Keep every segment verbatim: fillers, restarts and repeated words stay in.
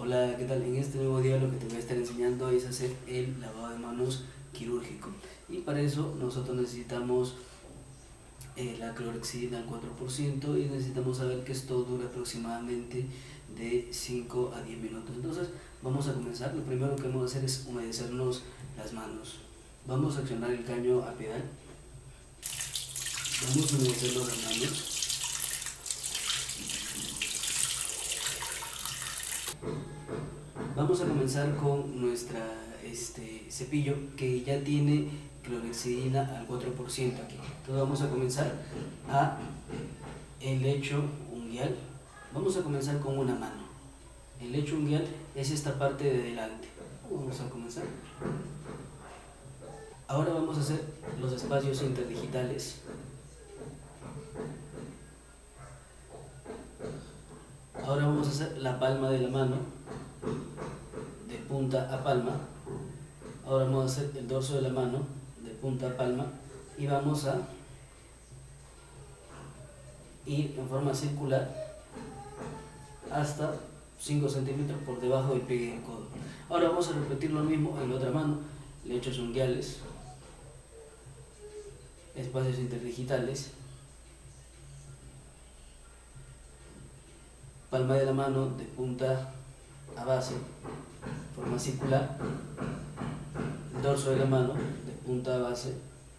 Hola, ¿qué tal? En este nuevo día lo que te voy a estar enseñando es hacer el lavado de manos quirúrgico, y para eso nosotros necesitamos eh, la clorhexidina al cuatro por ciento y necesitamos saber que esto dura aproximadamente de cinco a diez minutos. Entonces vamos a comenzar. Lo primero que vamos a hacer es humedecernos las manos. Vamos a accionar el caño a pedal. Vamos a humedecernos las manos. Vamos a comenzar con nuestra este, cepillo que ya tiene clorhexidina al cuatro por ciento aquí. Entonces vamos a comenzar a el lecho unguial. Vamos a comenzar con una mano. El lecho unguial es esta parte de delante. Vamos a comenzar. Ahora vamos a hacer los espacios interdigitales. Ahora vamos a hacer la palma de la mano, de punta a palma. Ahora vamos a hacer el dorso de la mano, de punta a palma, y vamos a ir en forma circular hasta cinco centímetros por debajo del pliegue del codo. Ahora vamos a repetir lo mismo en la otra mano, lechos unguiales, espacios interdigitales, palma de la mano de punta a base, forma circular, dorso de la mano de punta a base,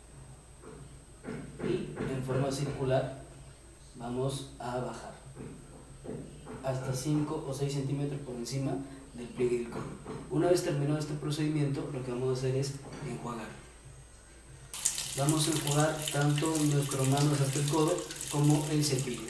y en forma circular vamos a bajar hasta cinco o seis centímetros por encima del pliegue del codo. Una vez terminado este procedimiento, lo que vamos a hacer es enjuagar. Vamos a enjuagar tanto nuestras manos hasta el codo como el cepillo.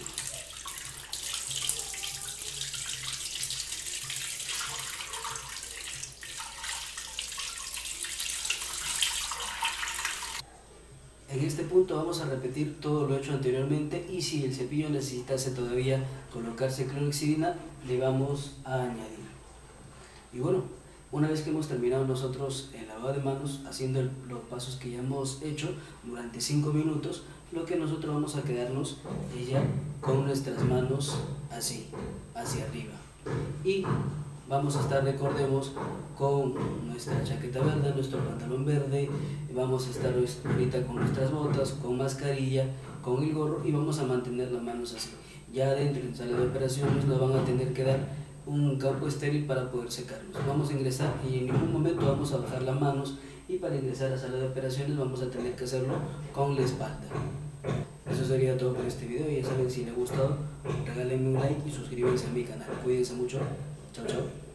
En este punto vamos a repetir todo lo hecho anteriormente, y si el cepillo necesitase todavía colocarse clorhexidina, le vamos a añadir. Y bueno, una vez que hemos terminado nosotros el lavado de manos haciendo el, los pasos que ya hemos hecho durante cinco minutos, lo que nosotros vamos a quedarnos es ya con nuestras manos así, hacia arriba. Y vamos a estar, recordemos, con nuestra chaqueta verde, nuestro pantalón verde, vamos a estar ahorita con nuestras botas, con mascarilla, con el gorro, y vamos a mantener las manos así. Ya dentro en sala de operaciones nos van a tener que dar un campo estéril para poder secarnos. Vamos a ingresar y en ningún momento vamos a bajar las manos, y para ingresar a sala de operaciones vamos a tener que hacerlo con la espalda. Eso sería todo por este video, y ya saben, si les ha gustado, regálenme un like y suscríbanse a mi canal. Cuídense mucho. Chao, chao.